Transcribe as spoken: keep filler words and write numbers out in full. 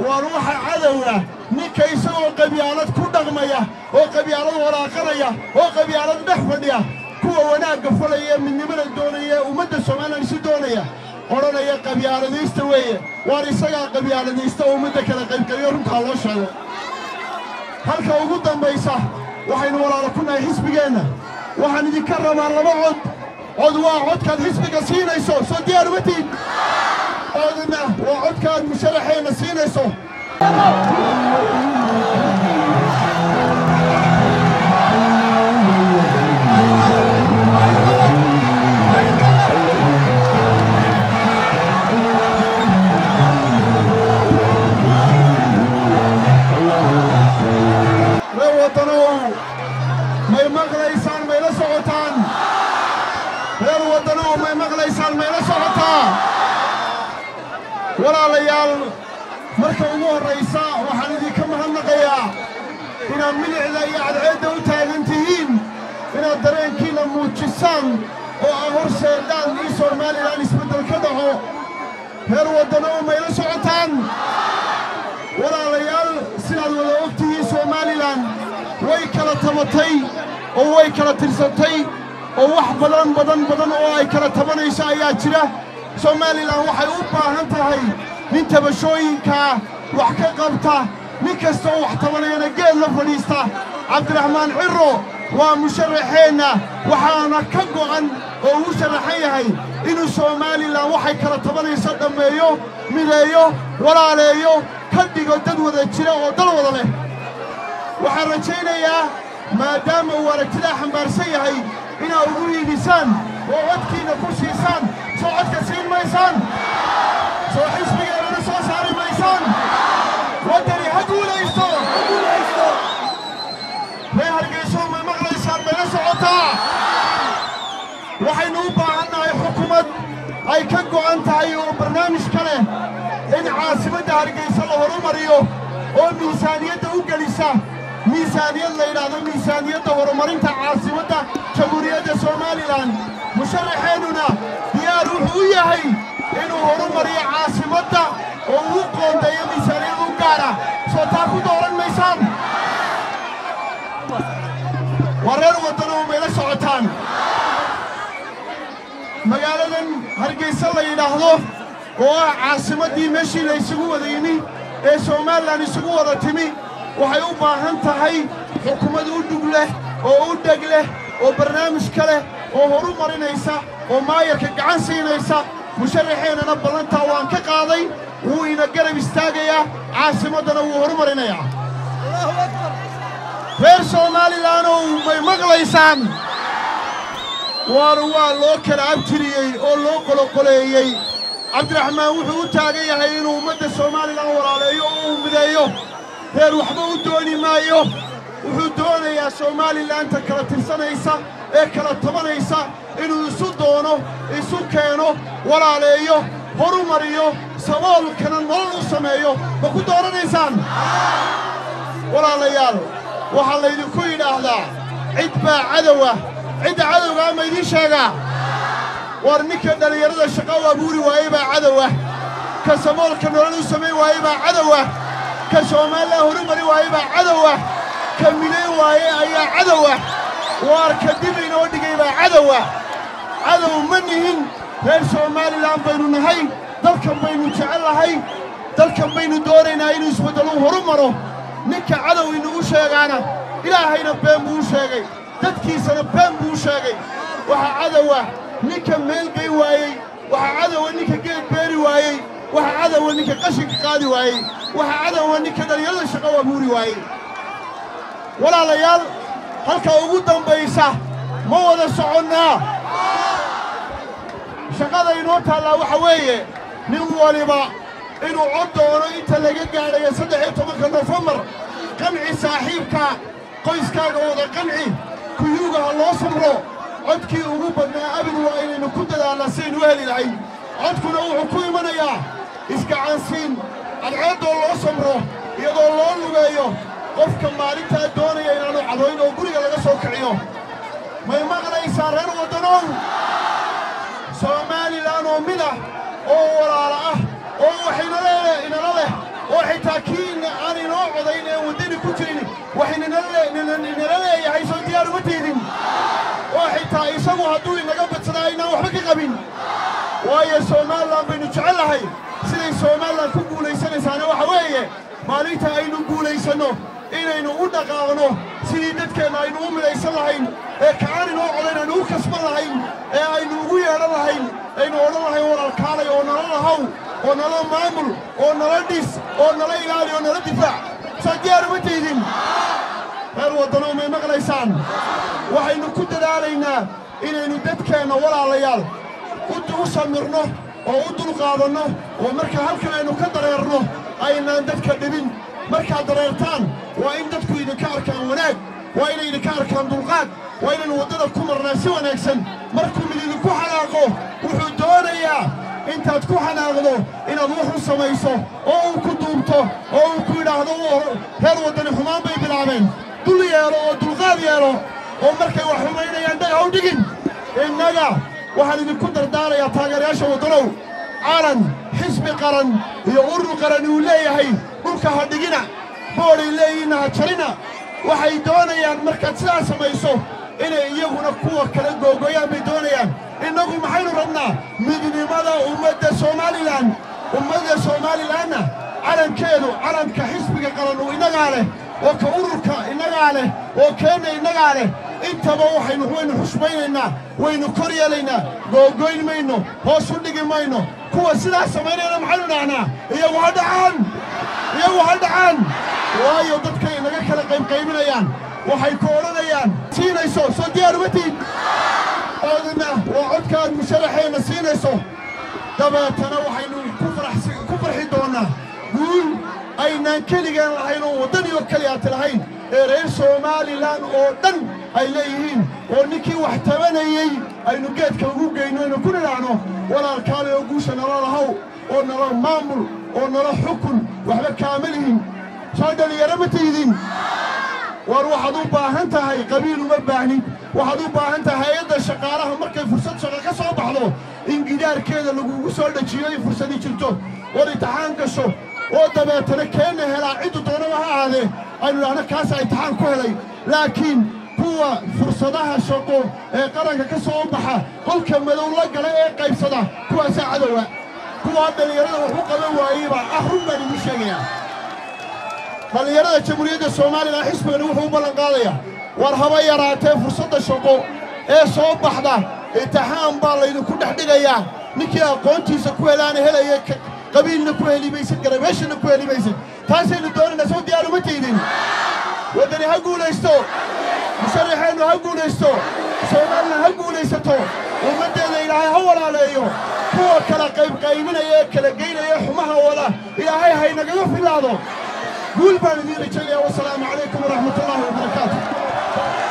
وروح عدونا نكيسو قبيالات كدغمية وقبيالات وراقرية وقبيالات دحفدية كوا وناق فليا من نمر الدونية ومدى سمانا نسدونية قرنا يا قبيالات يستوية وارساقا قبيالات يستوى مدى كلا قبيالات خلاص هذا هل كوجودا بيسا وحين وراء كنا حسبينا وحن نذكر مع الله عد وعد كان حسبك سينا يسوع صديار وتي عدنا وعد كان مشرحين سينا يسوع ولا ليال مركب أمور رئيسا وحندي كم هالنقيا إن من على على عدة وتاجنتين إن الدرين كيلا موتشسان وأمور سيدان يسور مالي لا نسبة الكدهو هر ودنو ما يلسعتان ولا ليال سنة الوقت يسور مالي لان ويكلا تمتي أو ويكلا ترسلتي أو واحد بدن بدن بدن أو ويكلا تمني ساياتنا سومالي لان waxay u baahan tahay nin tabashooyinka wax ka qabta nin kasta oo wax tabanayna geel la fadhiista Cabdiraxmaan Ciro waa musharaxeena waxaana ka go'an oo uu sharaxay yahay inuu Soomaaliland waxay kala tabanayso dhameeyo mideeyo walaaleeyo ka dhigo dad wada jira oo dal wada leh waxaan rajaynayaa maadaama uu aragtida xambaarsan yahay inaa ugu yiidisaan oo codkiina ku siisaan صوت كسين ميسان صوت حسبي أنا صوت ساري ميسان ودري هدول يستو هدول يستو ما هرجيسون ما مغلى يسار بين صوتا وحنوبة عنا أي حكومة أي كجو أنت أي برنامج كله إن عاصمة هرجيس الله ورمريو أو ميزانية أوجلسة ميزانية اللي هذا ميزانية ورمرين عاصمة جمهورية سوماليلاند مشرحيننا يا روحي هي إنه هرمري عاصمة ووقون ده ميزانية وقارة صوتاكو دورا ميسان ورر وطنو ميلا سعطان مقالنا هرقيس الله ينهضو وعاصمة دي ماشي ليسقوا ذيني إيه سومالان يسقوا ذاتمي وحيوبا هنتهي حكومة ودق له ودق له وبرنامج كله وهرو مرينيسا ومايرك قعان سينيسا مشرحين أنا بلانتا وان كقاضي وإنا قرب استاقيا عاصمتنا وهرو مرينيا الله أكبر غير سومالي لانو مغليسان واروا لوكر عبتريي او لوكلو قليي عبد الرحمن وحو تاقيا هينو مدى سومالي لان وراليو ومدايو غير وحبو دوني مايو وحو دوني يا سومالي لان تكرا ترسانيسا ee kala tabanaysa inuu isu doono isu keeno walaaleeyo horumariyo saboolkana nolol u sameeyo ma ku dooranaysaan walaalayaal waxa la idinku yiraahdaa cid baa cadowa cid cadowga ma idin sheegaa war ninka dhalinyarada shaqo u abuuri waayay baa cadowa ka saboolka nolol u sameey waayay baa cadowa ka Soomaaliya horumari waayay baa cadowa ka milay waayay ayaa cadowa واركدب إنه دقيقة عدوة عدو منهن غير سومالي لان بينو نهي دلكم بينو تعالى هاي دلكم بينو دورينا إنو اسمدلو هرمرو نكا عدو إنو وشيغانا إلهينا بين بوشيغي دادكي سنة بين بوشيغي وحا عدوة نكا ميلقي وايي وحا عدوة نكا قيد بيري وايي وحا عدوة نكا قشق قادي وايي وحا عدوة نكا دليل شقوة بوري وايي ولا ليال halka ugu dambaysa ma wada soconnaa shaqada inoo taala waxa weeye nin waliba inuu cod doono inta laga gaadhayo saddex iyo tobanka November qanci saaxiibka qoyskaaga wada qanci kuyuga loo samro codkii ugu badnaa abid waa inaynu ku dadaalna siin weheli lahayn codkuna wuxuu ku imanayaa iska caansiin adceedoo loo samro iyadoo loo lugeeyo qofka maalinta doonaya inaanu cadooyn oo guriga laga soo kiciyo may maqlaysaa reer wadanow Soomaaliland oo mid ah oo walaalo ah oo waxayna leeyahay inala leh وحتى كين أنا نوع ضينا ودني كتير وحين نلا نلا يا عيسى ديار وتيدين وحتى يسمو هدول نجبت سناينا وحبك قبين ويا سومال لام بنجعل هاي سيد سومال لام كقول يسني سنة وحويه ماليتها أي نقول يسنو إن أي نقول دقاغنو سيدت كنا أي نقول ليس لهين كأن نوع ضينا نوع كسب لهين أي نقول يا لهين أي نقول لهين ولا الكالي ولا الهو ولا المعمل ولا الديس ولا الإيلالي ولا الدفاع سديار متيدين الوطن من مغليسان وحين كنت علينا إن ندت كنا ولا ليال كنت أسمرنا وأدل قادنا ومركا هلكنا إنه كدريرنا أين ندت كدبين مركا دريرتان وإن دتكو إذا كاركان وناك وإن إذا كاركان دلقات وإن الوطن كمر ناسي ونكسن مركو من إذا كو حلاقه وحدونيا أنت تكو حلاقه إن الله سميسه أو كدومته أو كيراهدو هذا وطن حمان بي بالعمين دل يارو دلقات يارو ومركا وحمين يندي أو دقين إننا waxaan idinku dardaarayaa taageerayaasha wadanow calan xisbi qaran iyo urur qaran uu leeyahay dhulka ha dhigina boolay leeyihiin ha jarina waxay doonayaan markaad sidaas samayso inay iyaguna kuwa kala googoyaan bay doonayaan innagu maxaynu rabnaa midnimada ummadda somalilan ummadda somalilanna calankeedu calanka xisbiga qaran uu innagaa leh oo ka ururka innagaa leh oo keenna innagaa leh intaba waxaynu waynu xushmaynaynaa waynu kor yeelaynaa googoyn mayno hoos u dhigi mayno kuwa sidaas samaynayna maxaynu dhahnaa iyagu ha dhacaan iyagu ha dhacaan waayo dadkay naga kala qaybqaybinayaan waxay ku odhanayaan siinayso soo diyaar uma tiid oodina waa codkaad musharaxeenna siinayso dabeetana waxaynu ku farxi doonnaa guul aynaan keligeen lahayn oo waddanii oo keliyaati lahayn ee reer somalilan oo dhan ay leeyihiin oo ninkii wax tabanayey aynu geedka ugu geyno aynu ku nidhaahno walaalkaale oo guusha nala lahow oo nala maamul oo nala xukun waxba kaamalihin soo dhalinyaro ma tiidin war waxaad u baahan tahay qabiil uma baahnid waxaad u baahan tahay hay-adda shaqaalaha markay fursad shaqo ka soo baxdo in gidaarkeeda lagugu soo dhajiyo ay fursadii jirto war imtixaan gasho oo dabeetana keenna helaa ciddu doonaba ha ahaadee aynu idhaahno kaasa imtixaan ku helay laakiin kuwa fursadaha shaqo ee qaranka ka soo baxa qolka madow la gala ee qaybsada kuwaasaa cadowa kuwa dhalinyarada wax u qaban waayeyba ah run baan idiin sheegayaa dhalinyarada jamhuuriyadda somalilan xisbigani wuxuu u ballan qaadayaa war haba yaraatee fursadda shaqo ee soo baxda imtixaan baa laydinku dhex dhigayaa ninkii aqoontiisa ku helaana helaya qabiilna ku heli maysid garabeeshana ku heli maysid taasaynu doonaynaa soo diyaar uma tiidin waddani ha guulaysto musharaxeennu ha guulaysto somalilan ha guulaysato ummaddeeda ilaahay ha walaaleeyo kuwa kala qaybqaybinaya ee kala geynaya xumaha wada ilaahay haynagaga filaado guul baan idiin rajaynayaa wasalaamu calaykum waraxmatullaahi wabarakaatu